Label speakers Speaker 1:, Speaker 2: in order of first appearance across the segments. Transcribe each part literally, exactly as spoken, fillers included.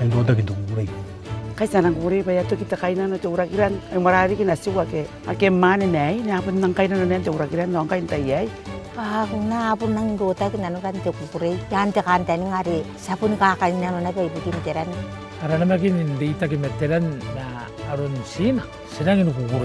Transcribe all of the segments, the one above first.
Speaker 1: Anggota gitu kuray.
Speaker 2: Kaysa nang kuray pa yato kita kainan na urakiran ay marari kinasiwa ke ake mani nay napon nang kainan na urakiran nang kain tayay.
Speaker 3: Ah kung napon nang gota kinano kan te kuray yan te kan tani ngari sapun kakain na na pa ibukin teran.
Speaker 4: Karena makin hindi kita kimeteran na aron sina sinangin kuray.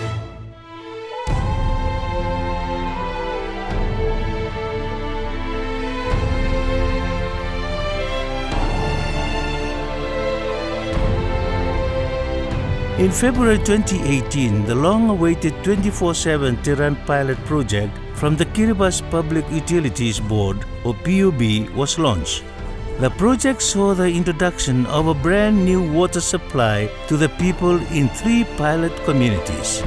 Speaker 5: In February twenty eighteen, the long-awaited twenty-four seven Tiran pilot project from the Kiribati Public Utilities Board, or P U B, was launched. The project saw the introduction of a brand new water supply to the people in three pilot communities.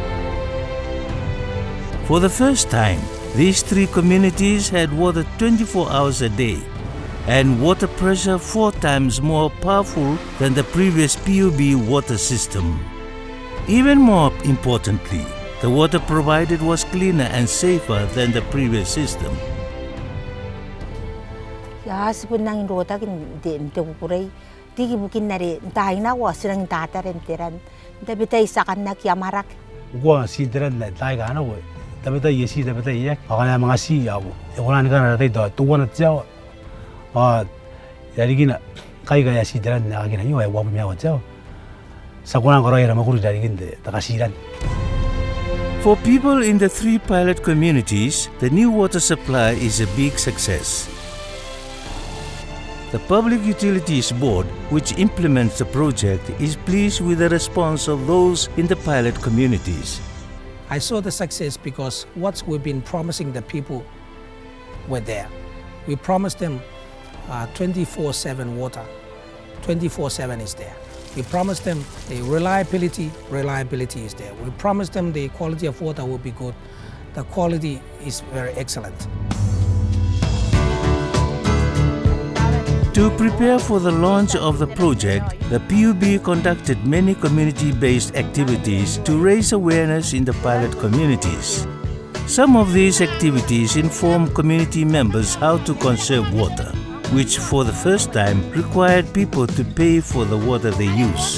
Speaker 5: For the first time, these three communities had water twenty-four hours a day, and water pressure four times more powerful than the previous P U B water system. Even more importantly, the water provided was cleaner and safer than the previous system.
Speaker 3: Ya sepun nang rota kin de te kuray tigi bukin nari tahay na wa sinang tataren teran tapi tay sakan na kiamarak.
Speaker 1: Gua si teran na tahay ka na wo. Tapi tay yesi tapi tay yak. Akala mga si yawo. Ikulan ka na tay do tuwan at siya. Ah, dari gina kaya kaya si teran na kagina yung ay wabim yawo siya. Sa kunang koray na makuru dari ginde takasiran.
Speaker 5: For people in the three pilot communities, the new water supply is a big success. The Public Utilities Board, which implements the project, is pleased with the response of those in the pilot communities.
Speaker 6: I saw the success because what we've been promising the people were there. We promised them twenty-four seven water, twenty-four seven is there. We promised them the reliability, reliability is there. We promised them the quality of water will be good. The quality is very excellent.
Speaker 5: To prepare for the launch of the project, the P U B conducted many community-based activities to raise awareness in the pilot communities. Some of these activities inform community members how to conserve water, which for the first time required people to pay for the water they use.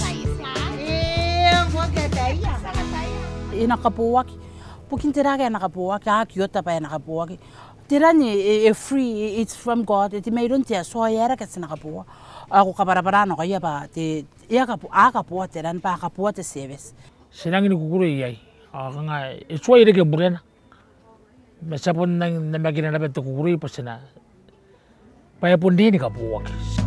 Speaker 2: Inakapuwak, pukintiraga nakapuwak, kakyota pa nakapuwak. Tirani e free, it's from God. It may don't tell so yara kasi nakapuwa. Ako kaparaparano kaya ba ti iya kapu akapuwa tiran pa akapuwa ti service.
Speaker 4: Sinangin kukuray ay nga iswa ire ke burena. Masapon nang namagina na beto kukuray pa sina. Paya pun din kapuwak.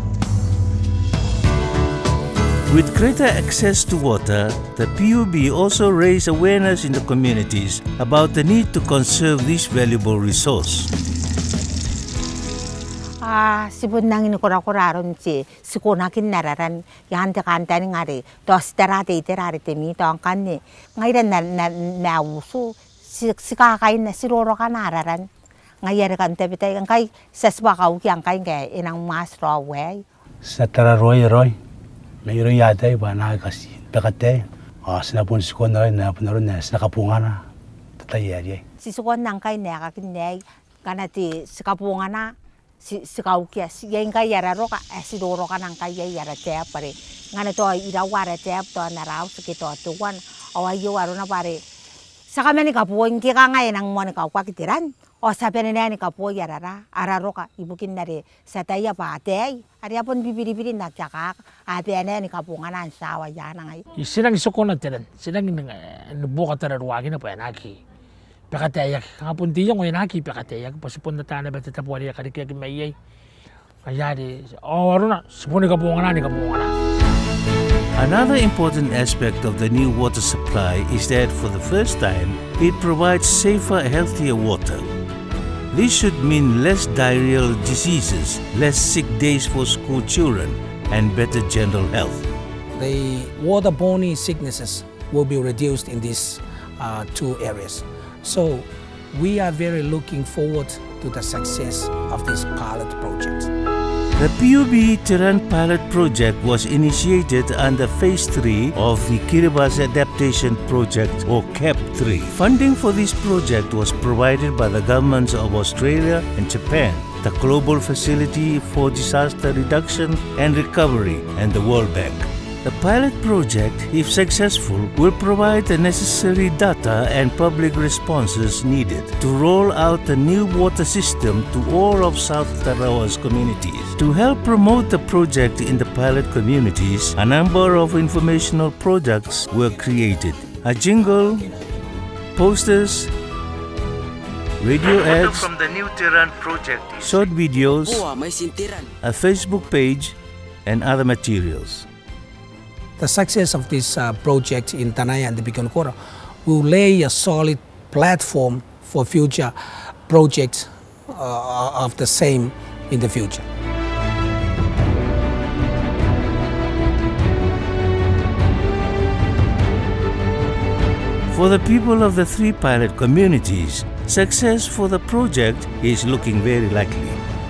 Speaker 5: With greater access to water, the P U B also raised awareness in the communities about the need to conserve this valuable resource.
Speaker 3: Ah, sipun nang inukura-kuraron si sikunakin nararan yan te kantaning ngari tos terate iterare temi tong kanni ngairan na na nausu si sikakain na siroro kanararan ngayar kan te bitay kay sasba kau kyang kay ke inang mas rawe
Speaker 1: Sa Tarawa roy. Mayroon yata iba na kasi bekate. Ah, sinapun sikon na rin na punaron na sinakapungan na tatayari.
Speaker 3: Si sikon nang kay na kakinay kanati sikapungan na si sikau kya si yang kay yararo ka sidoro ka nang kay yara te pare ngana to irawara te to narao sikito tuwan awayo waro na pare sakamani kapuon ki ka ngay nang mo ni ka kwakitiran o sabi na ni kapo yarara araro ka ibukin na rin sa tayo pa ate ari apon bibiri-biri na tsaka ate na ni kapo nga na sawa yan ngay
Speaker 4: Sinang isukon na tiran, sinang nubuka tararwagin na pa yanaki. Pekatayak, kapun tiyo ko yanaki pekatayak, pasipon na tana ba tatapuan niya karikyak mayay. Kaya di, oh waro na, sipon ni kapo nga na, ni kapo nga na.
Speaker 5: Another important aspect of the new water supply is that for the first time, it provides safer, healthier water. This should mean less diarrheal diseases, less sick days for school children, and better general health.
Speaker 6: The waterborne sicknesses will be reduced in these uh, two areas. So we are very looking forward to the success of this pilot project.
Speaker 5: The P U B Tiran pilot project was initiated under Phase three of the Kiribati Adaptation Project, or C A P three. Funding for this project was provided by the governments of Australia and Japan. the Global Facility for Disaster Reduction and Recovery, and the World Bank. The pilot project, if successful, will provide the necessary data and public responses needed to roll out the new water system to all of South Tarawa's communities. To help promote the project in the pilot communities, a number of informational products were created. A jingle, posters, radio ads, from the new Tiran project, short videos, a Facebook page, and other materials.
Speaker 6: The success of this uh, project in Tanaya and the Bikon Kora will lay a solid platform for future projects uh, of the same in the future.
Speaker 5: For the people of the three pilot communities, success for the project is looking very likely.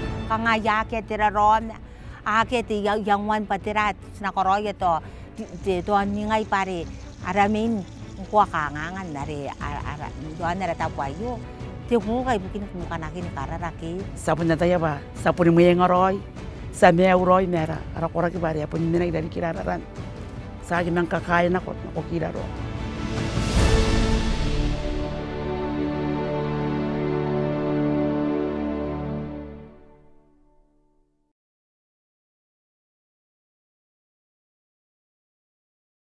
Speaker 3: Aramin kuha kangangan dari ara doan dari tapuayo ti hukay bukin kumukanakin kararaki
Speaker 2: Sapun na tayo ba? Sapun mo yung aroy. Sa may aroy mera. Arak-orak ibari. Apun yung minay dari kirararan. Sa akin ang kakain ako. Ako kiraro.